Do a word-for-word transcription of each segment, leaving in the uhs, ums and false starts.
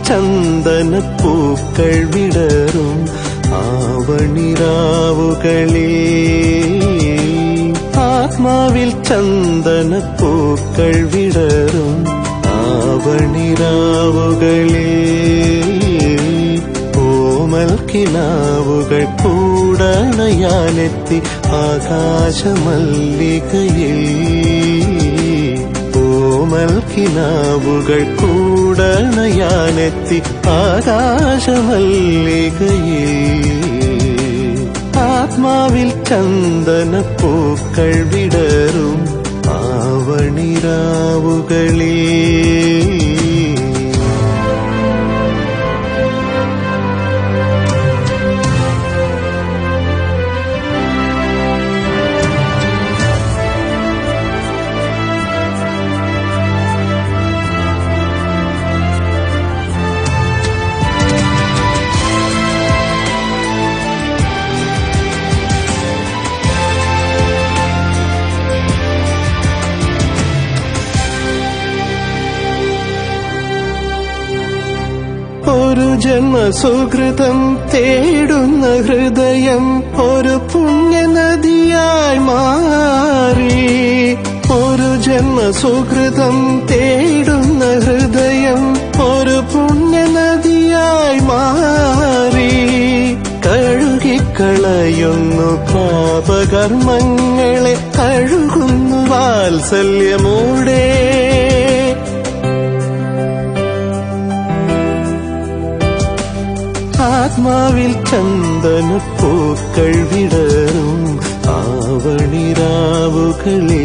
ചന്ദനപ്പൂക്കൾ വിടരും ആവണിരാവുകളേ. ആത്മാവിൽ ചന്ദനപ്പൂക്കൾ വിടരും ആവണിരാവുകളേ. ഓമൽ കിനാവുകൾ കൂടണയാനെത്തി ആകാശമല്ലികയിൽ. ഓമൽ കിനാവുകൾ കൂടണയാനെത്തി ആകാശമല്ലികയിൽ. ആത്മാവിൽ ചന്ദനപ്പൂക്കൾ വിടരും ആവണിരാവുകളേ. ഒരു ജന്മസുകൃതം തേടുന്ന ഹൃദയം ഒരു പുണ്യനദിയായി മാറി. ഒരു ജന്മസുകൃതം തേടുന്ന ഹൃദയം ഒരു പുണ്യനദിയായി മാറി. കഴുകിക്കളയുന്നു പാപകർമ്മങ്ങളെ കഴുകുന്നു വാത്സല്യമൂടെ. ആത്മാവിൽ ചന്ദനപ്പൂക്കൾ വിടരും ആവണിരാവുകളേ.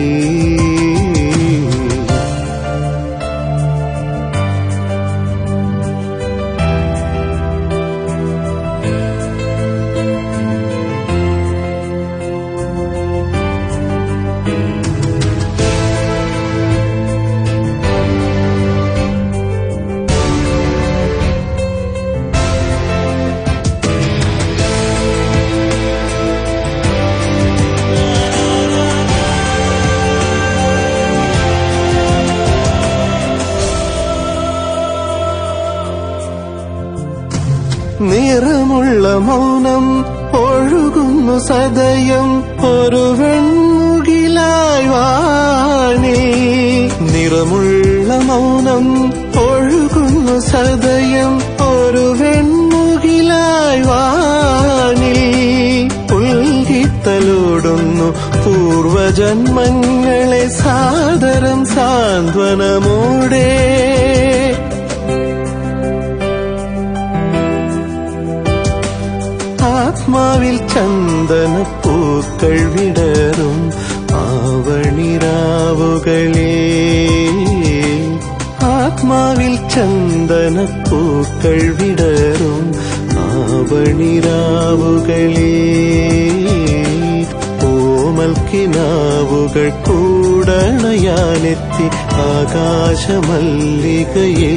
നിറമുള്ള മൗനം ഒഴുകുന്നു സദയം ഒരു വെൺമുകിലായി വാനിൽ. നിറമുള്ള മൗനം ഒഴുകുന്നു സദയം ഒരു വെൺമുകിലായി വാനിൽ. പുൽകിത്തലോടുന്നു പൂർവജന്മങ്ങളെ സാദരം സാന്ത്വനമോടെ. ആത്മാവിൽ ചന്ദനപ്പൂക്കൾ വിടരും ആവണിരാവുകളേ. ആത്മാവിൽ ചന്ദനപ്പൂക്കൾ വിടരും ആവണിരാവുകളേ. ഓമൽ കിനാവുകൾ കൂടണയാനെത്തി ആകാശമല്ലികയിൽ.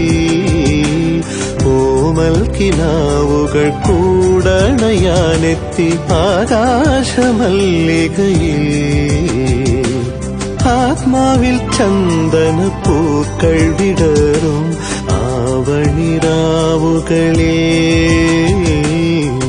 ഓമൽ കിനാവുകൾ കൂടണയാനെത്തി ആകാശമല്ലികയിൽ. ആത്മാവിൽ ചന്ദനപ്പൂക്കൾ വിടരും ആവണിരാവുകളേ.